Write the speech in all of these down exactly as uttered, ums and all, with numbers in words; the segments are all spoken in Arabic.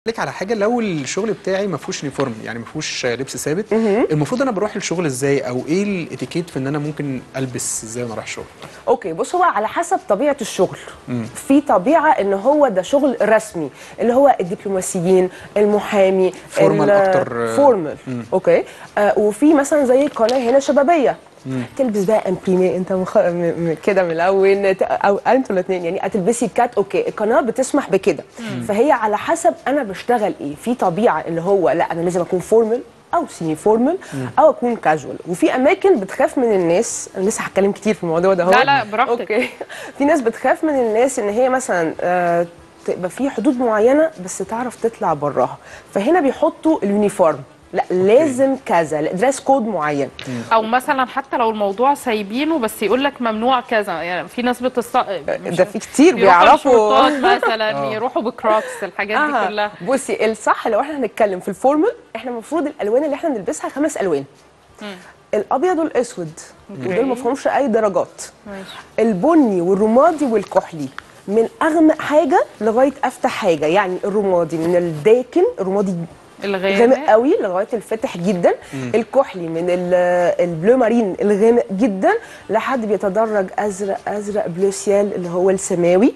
لك على حاجه، لو الشغل بتاعي ما فيهوش يونيفورم، يعني ما فيهوش لبس ثابت، مهم. المفروض انا بروح الشغل ازاي، او ايه الاتيكيت في ان انا ممكن البس ازاي وانا رايح الشغل؟ اوكي، بص، هو على حسب طبيعه الشغل. مم. في طبيعه ان هو ده شغل رسمي، اللي هو الدبلوماسيين، المحامي، فورمال اكتر. فورمال. اوكي. آه وفي مثلا زي القناه هنا شبابيه. مم. تلبس بقى امبريمي انت مخ... م... م... كده ملون، ت- او انتوا الاثنين يعني هتلبسي كات. اوكي، القناه بتسمح بكده. فهي على حسب انا بشتغل ايه. في طبيعه اللي هو لا انا لازم اكون فورمال او سيمي فورمال او اكون كاجوال. وفي اماكن بتخاف من الناس، انا لسه هتكلم كتير في الموضوع ده. هو لا لا براحتك. اوكي. في ناس بتخاف من الناس ان هي مثلا آه تبقى في حدود معينه بس تعرف تطلع براها، فهنا بيحطوا اليونيفورم. لا لازم كذا، دريس كود معين. او مثلا حتى لو الموضوع سايبينه بس يقول لك ممنوع كذا، يعني في ناس بتص ده في كتير بيعرفوا مثلا يروحوا بكروكس، الحاجات دي آه. كلها. بصي، الصح لو احنا هنتكلم في الفورمال، احنا المفروض الالوان اللي احنا بنلبسها خمس الوان. مم. الابيض والاسود، أوكي. ودول ما فيهمش اي درجات. ماشي. البني والرمادي والكحلي، من اغمق حاجه لغايه افتح حاجه. يعني الرمادي من الداكن، الرمادي غامق الغامق قوي لغايه الفاتح جدا. مم. الكحلي من ال- البلو مارين الغامق جدا لحد بيتدرج ازرق ازرق بلو سيال اللي هو السماوي.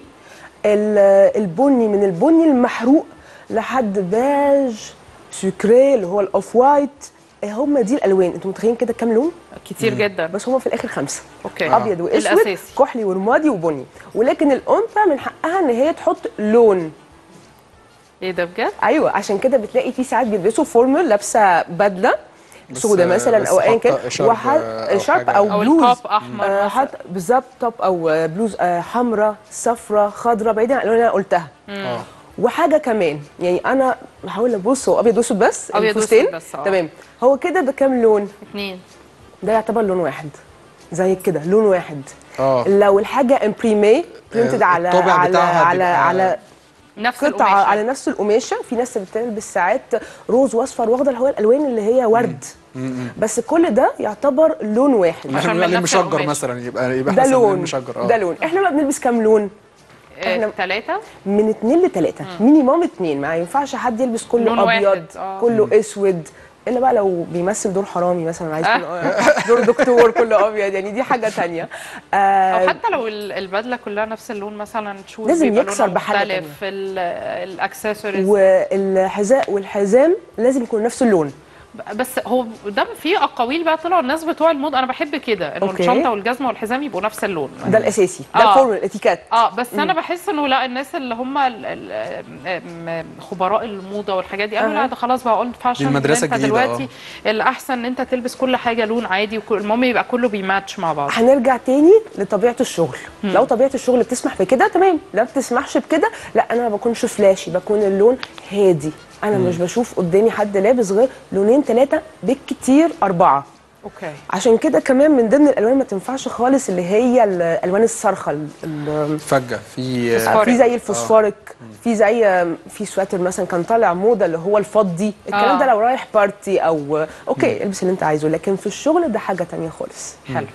ال- البني من البني المحروق لحد بيج سكري اللي هو الاوف وايت. هم دي الالوان. انتوا متخيلين كده كام لون؟ كتير مم. جدا. بس هم في الاخر خمسه. اوكي. آه. ابيض واسود، الأساسي. كحلي ورمادي وبني. ولكن الانثى من حقها ان هي تحط لون. ايه ده بجد؟ ايوه، عشان كده بتلاقي في ساعات بيلبسوا فورمال، لابسه بدله سودة مثلا او ايا كان، وحاجة شارب او, أو بلوز التوب أحمر آه مثلاً. حتى بالظبط توب او بلوز آه حمراء صفراء خضراء، بعيدا عن اللي انا قلتها. اه وحاجه كمان، يعني انا بحاول ابص، هو ابيض واسود بس، أبيض الفستان. وأسود بس، آه. تمام. هو كده ده كام لون؟ اتنين. ده يعتبر لون واحد، زي كده لون واحد. اه لو الحاجه امبريمي برنتد على الطابع على بتاعها على بيبقى على نفس قطعه القماشة. على نفس القماشه. في ناس بتلبس ساعات روز واصفر واخضر، اللي هو الالوان اللي هي ورد. مم. بس كل ده يعتبر لون واحد. احنا عشان بنقول عليه من نفس مشجر القماش. مثلا، يبقى يبقى ده احنا لون مشجر. اه ده لون. احنا بقى بنلبس كام لون؟ احنا ثلاثة. من اتنين لتلاته، مينيموم اتنين. ما ينفعش حد يلبس كله لون واحد، ابيض آه. كله اسود، الا بقى لو بيمثل دور حرامي مثلا، عايز يكون دور دكتور كله ابيض، يعني دي حاجه تانية. او آه حتى لو ال- البدله كلها نفس اللون مثلا، شوز لازم بيبقى يكسر لونها بحاجة مختلف، ال- الاكسسوارز. والحذاء والحزام لازم يكون نفس اللون. بس هو ده في اقاويل بقى طلعوا الناس بتوع الموضه، انا بحب كده انه أوكي. الشنطه والجزمه والحزام يبقوا نفس اللون. ده الاساسي، ده آه. الفورمال الاتيكات. اه بس انا بحس انه لا، الناس اللي هم ال- ال- م- خبراء الموضه والحاجات دي قالوا أها. لا ده خلاص بقى اولد فاشن. دي المدرسة انت الجديدة، دلوقتي الاحسن ان انت تلبس كل حاجه لون عادي، وكل- المهم يبقى كله بيماتش مع بعض. هنرجع تاني لطبيعه الشغل. مم. لو طبيعه الشغل بتسمح بكده تمام، لا بتسمحش بكده لا، انا ما بكونش فلاشي، بكون اللون هادي. انا مم. مش بشوف قدامي حد لابس غير لونين ثلاثه بالكتير اربعه. اوكي. عشان كده كمان من ضمن الالوان ما تنفعش خالص اللي هي الالوان الصارخه، ال- ال- فجة في فوسفوريك. في زي الفوسفوريك. في زي في سواتر مثلا كان طالع موضه اللي هو الفضي. الكلام آه. ده لو رايح بارتي او اوكي البس اللي انت عايزه، لكن في الشغل ده حاجه تانية خالص. حلو.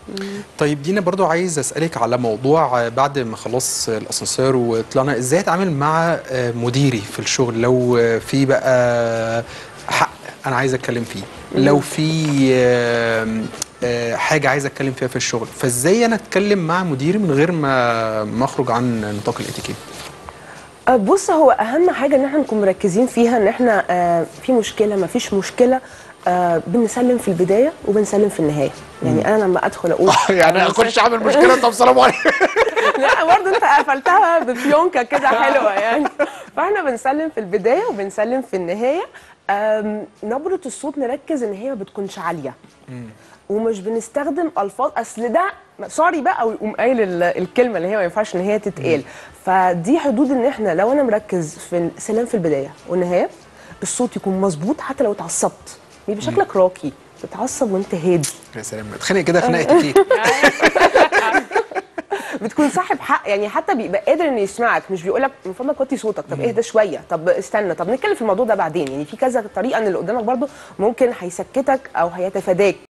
طيب دينا، برضو عايز اسالك على موضوع بعد ما خلاص الاسانسير وطلعنا، ازاي اتعامل مع مديري في الشغل لو في بقى حق انا عايز اتكلم فيه، لو في حاجه عايز اتكلم فيها في الشغل، فازاي انا اتكلم مع مديري من غير ما ما اخرج عن نطاق الاتيكيت؟ بص، هو اهم حاجه ان احنا نكون مركزين فيها ان احنا آه في مشكله ما فيش مشكله، آه بنسلم في البدايه وبنسلم في النهايه. يعني انا لما ادخل اقول يعني اخش اعمل مشكله، طب سلام عليكم. لا برضه انت قفلتها بفيونكه كده حلوه يعني. فاحنا بنسلم في البدايه وبنسلم في النهايه. نبره الصوت نركز ان هي ما بتكونش عاليه، ومش بنستخدم الفاظ اصل ده سوري بقى، ويقوم قايل ال- الكلمه اللي هي ما ينفعش ان هي تتقال. فدي حدود ان احنا لو انا مركز في السلام في البدايه والنهايه، الصوت يكون مظبوط. حتى لو اتعصبت يبقى شكلك راقي، تتعصب وانت هادي. يا سلام، اتخانق كده خناقه اتيكيت. بتكون صاحب حق، يعني حتى بيبقى قادر انه يسمعك، مش بيقول لك من فضلك وطي صوتك، طب اهدى شويه، طب استنى، طب نتكلم في الموضوع ده بعدين. يعني في كذا طريقه ان اللي قدامك برضو ممكن هيسكتك او هيتفاداك.